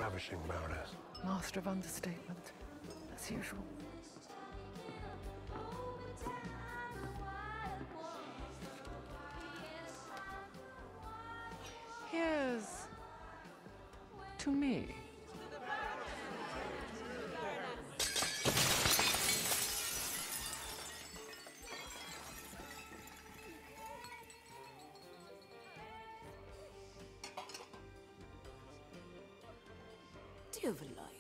Ravishing, Baroness. Master of understatement, as usual. Here's to me. Do you have a light?